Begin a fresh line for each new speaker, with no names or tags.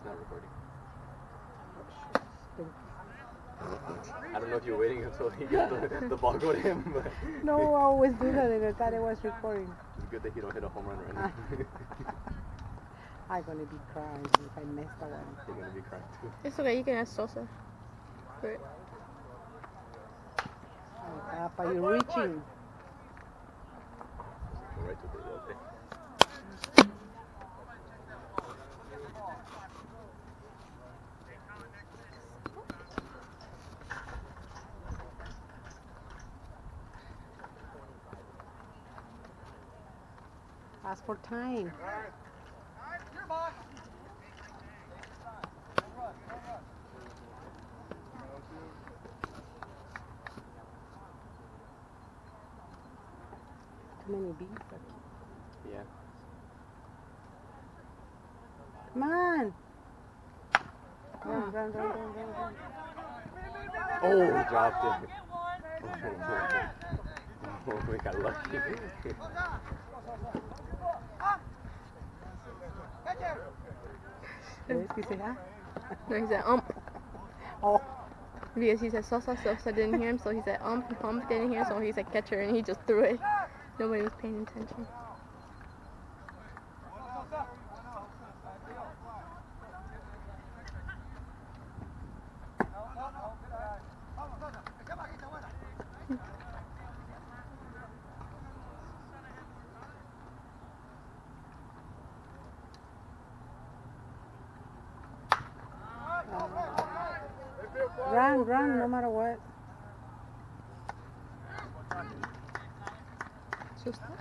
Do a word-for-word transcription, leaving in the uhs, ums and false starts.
not recording. I don't know if you're waiting until he gets the, the ball go to him, but...
No, I always do that and I thought it was recording.
It's good that he don't hit a home run right now.
I'm gonna be crying if I miss that one.
You're gonna be crying too.
It's okay, you can ask Sosa for it.
Oh, Papa, you're reaching.
Go right to the road there.
Ask for time. Too many bees.
Yeah.
Come on. Run, run, run, run, run, run.
Oh, he dropped it. Oh, we got lucky.
¿Ves que se da?
No, he said ump.
Oh.
Because he said Sosa, Sosa didn't hear him, so he said ump, ump didn't hear, so he said catcher, and he just threw it. Nobody was paying attention.
Run, run, no matter what.
Just